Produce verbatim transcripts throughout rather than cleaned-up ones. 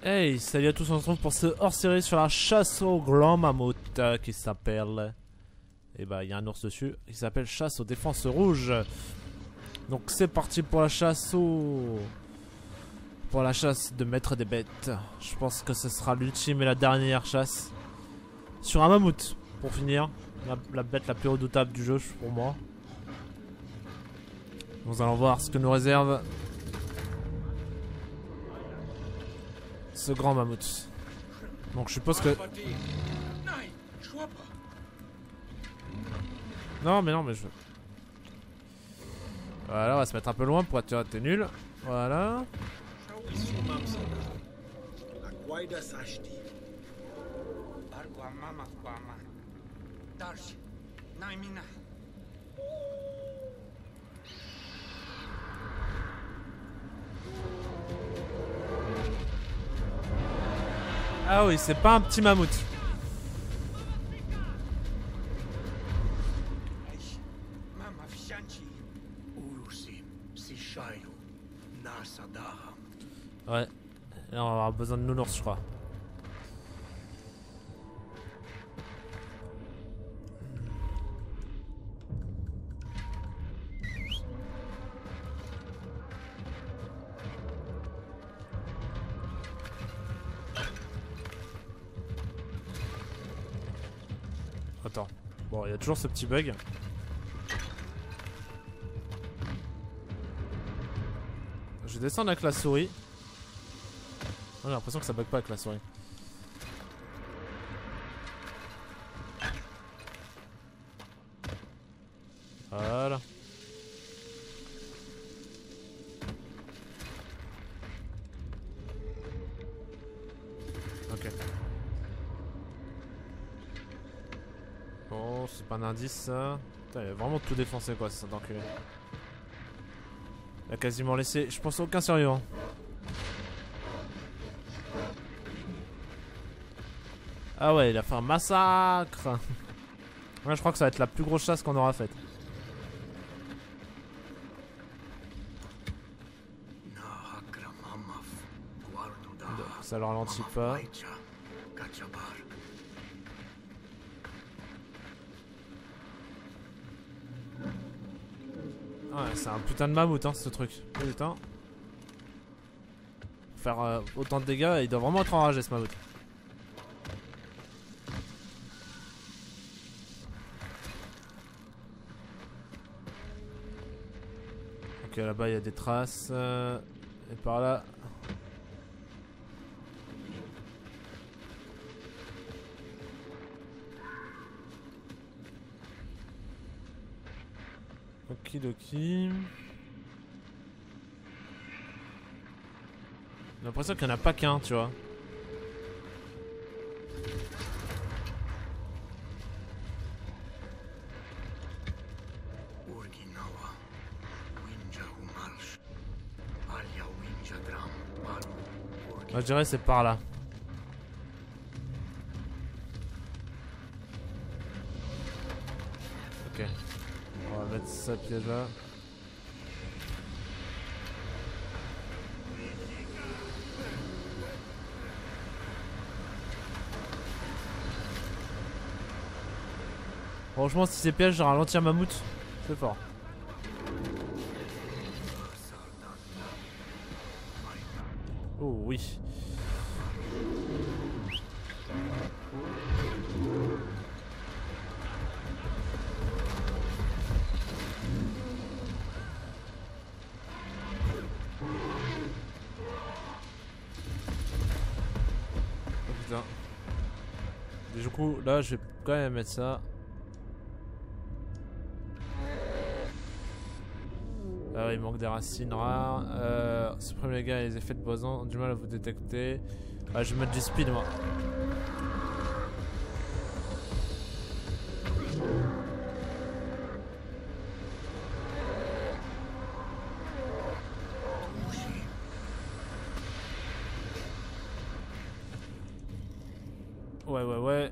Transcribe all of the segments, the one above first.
Hey, salut à tous, on se retrouve pour ce hors-série sur la chasse au grand mammouth euh, qui s'appelle... Et bah il y a un ours dessus, qui s'appelle chasse aux défenses rouges. Donc c'est parti pour la chasse au... Pour la chasse de maître des bêtes. Je pense que ce sera l'ultime et la dernière chasse. Sur un mammouth, pour finir. La, la bête la plus redoutable du jeu pour moi. Nous allons voir ce que nous réserve ce grand mammouth. Donc je suppose que... Non mais non mais je... Voilà, on va se mettre un peu loin pour être t'es nul. Voilà. Ah oui, c'est pas un petit mammouth. Ouais, là on va avoir besoin de nounours, je crois. Attends, bon, il y a toujours ce petit bug. Je vais descendre avec la souris. J'ai l'impression que ça bug pas avec la souris. Voilà. Ok. Bon, c'est pas un indice ça. Putain, il a vraiment tout défoncé quoi, cet enculé. Il a quasiment laissé, je pense, aucun survivant. Ah ouais, il a fait un massacre. Ouais, je crois que ça va être la plus grosse chasse qu'on aura faite. Ça le ralentit pas. Ouais, c'est un putain de mammouth hein, ce truc. Putain. Faire euh, autant de dégâts, il doit vraiment être enragé ce mammouth. Ok, là-bas il y a des traces. Euh, et par là. Okidoki. J'ai l'impression qu'il n'y en a pas qu'un, tu vois. Moi, je dirais c'est par là. Ok. On va mettre ça piège là. Franchement, si c'est piège, genre ralentir mammouth, c'est fort. Oh oui. Oh putain. Et du coup, là, je vais quand même mettre ça. Ah ouais, il manque des racines rares. Euh, supprime les gars et les effets de poison, du mal à vous détecter. Ah, je vais mettre du speed moi. Ouais, ouais, ouais.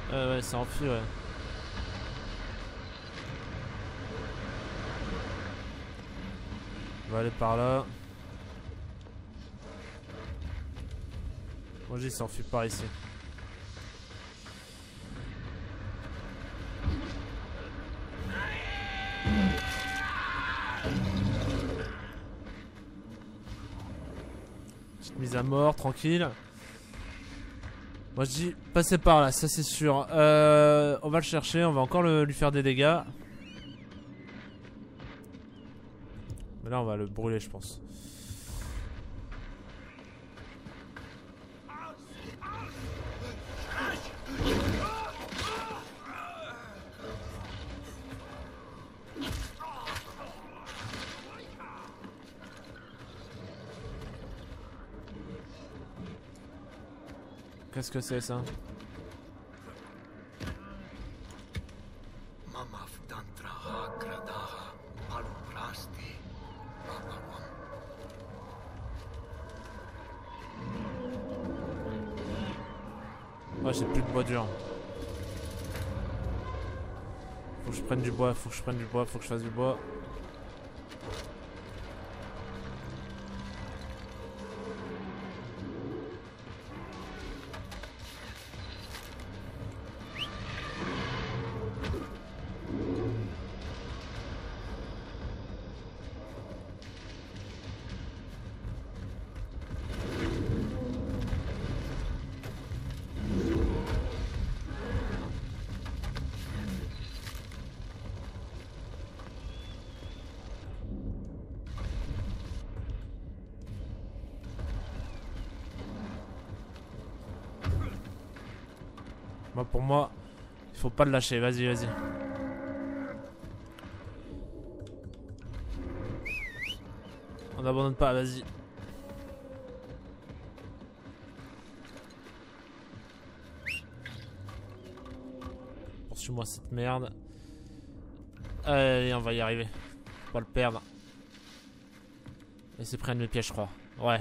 Euh, ouais, c'est enfui, ouais. On va aller par là. Moi, j'ai s'enfuit par ici. Petite mise à mort, tranquille. Moi je dis passer par là, ça c'est sûr. Euh, on va le chercher, on va encore le, lui faire des dégâts. Mais là on va le brûler je pense. Qu'est-ce que c'est ça? Ouais, j'ai plus de bois dur. Faut que je prenne du bois, faut que je prenne du bois, faut que je fasse du bois. Moi pour moi, il faut pas le lâcher, vas-y, vas-y. On n'abandonne pas, vas-y. Poursuis-moi cette merde. Allez, on va y arriver. Faut pas le perdre. Et c'est près de mes pièges, je crois. Ouais.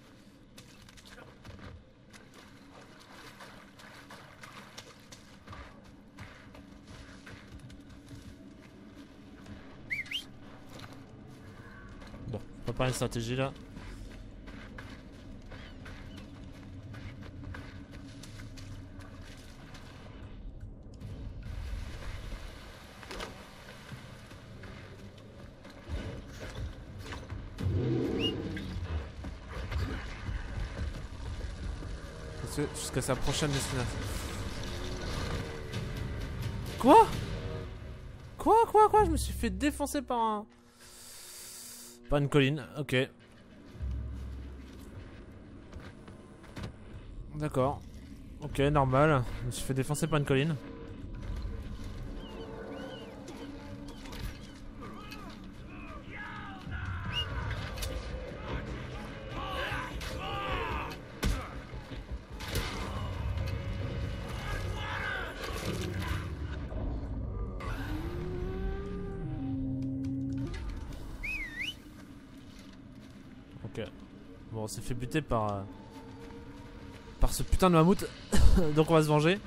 Bon, on prépare une stratégie là. Jusqu'à sa prochaine destination. Quoi? Quoi, quoi, quoi? Je me suis fait défoncer par un... Par une colline, ok. D'accord. Ok, normal. Je me suis fait défoncer par une colline. Bon, on s'est fait buter par euh, par ce putain de mammouth. Donc on va se venger.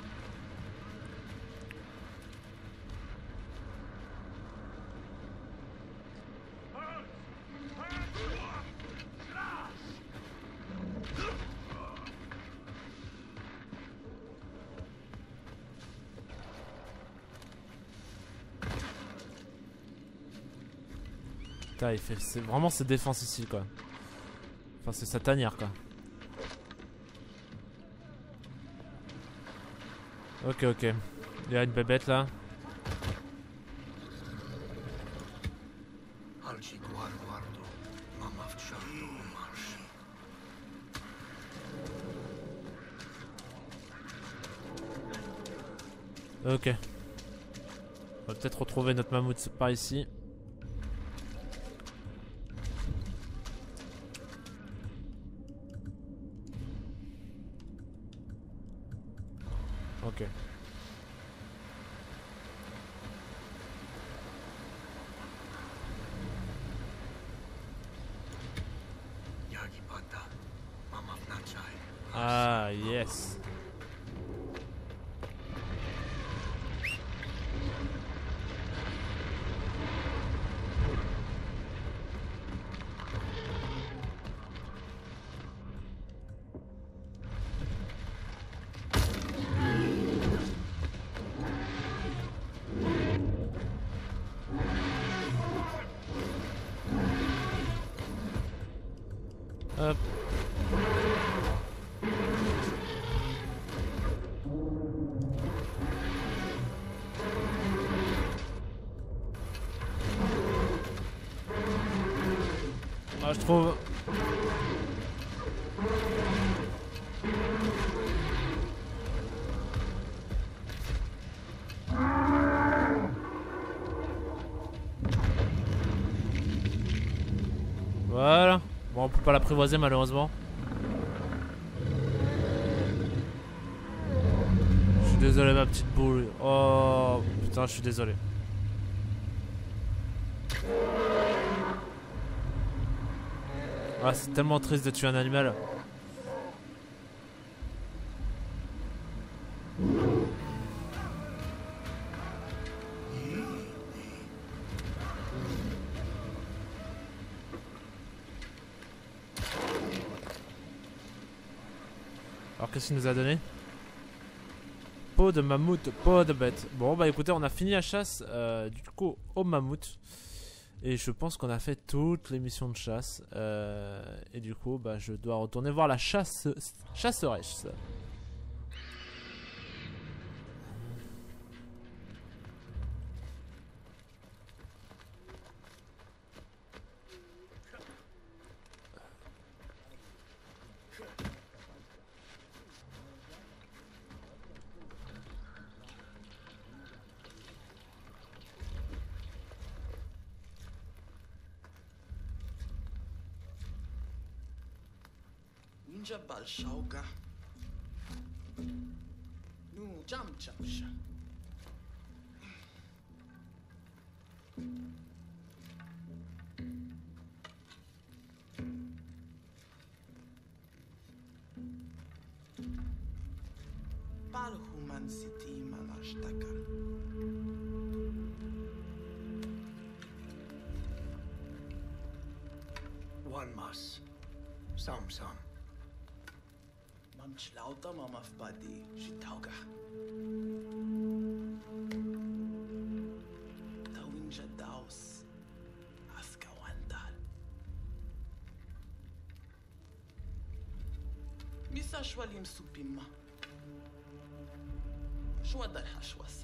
Putain, il fait c'est vraiment ses défenses ici quoi. Enfin, c'est sa tanière quoi. Ok, ok. Il y a une bébête là. Ok. On va peut-être retrouver notre mammouth par ici. Ok. Ah, yes. Hop. Ah, je trouve. Voilà. Bon, on peut pas l'apprivoiser malheureusement. Je suis désolé ma petite boule. Oh putain, je suis désolé. Ah, c'est tellement triste de tuer un animal. Alors qu'est-ce qu'il nous a donné? Peau de mammouth, peau de bête. Bon bah écoutez, on a fini la chasse euh, du coup au mammouth. Et je pense qu'on a fait toutes les missions de chasse. Euh, et du coup, bah, je dois retourner voir la chasse, chasseresse. Jabal Shauga. Nu jam chamsha. Pal human city manashtaka. One must. Some, some. Mam chlauta mama fbadi shitauga. Tawinja daus. Aska wandal. Misa shwalim supima. Shwadar hashwasa.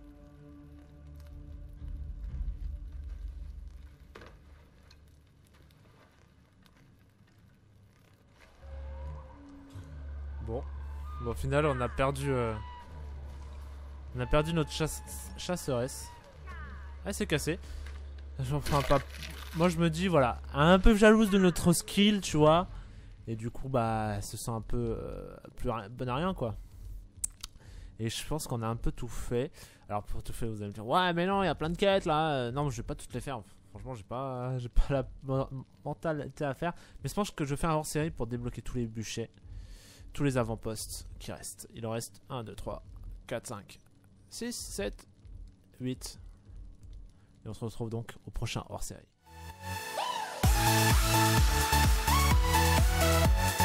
Bon. Bon, au final, on a perdu... Euh... On a perdu notre chasse... chasseresse. Elle s'est cassée. Enfin, pas... Moi, je me dis, voilà, un peu jalouse de notre skill, tu vois. Et du coup, bah, elle se sent un peu... Euh, plus bonne à rien, quoi. Et je pense qu'on a un peu tout fait. Alors, pour tout faire, vous allez me dire, ouais, mais non, il y a plein de quêtes, là. Non, je vais pas toutes les faire. Franchement, j'ai pas, j'ai pas la mentalité à faire. Mais je pense que je fais un hors-série pour débloquer tous les bûchers. Tous les avant-postes qui restent. Il en reste un, deux, trois, quatre, cinq, six, sept, huit. Et on se retrouve donc au prochain hors-série.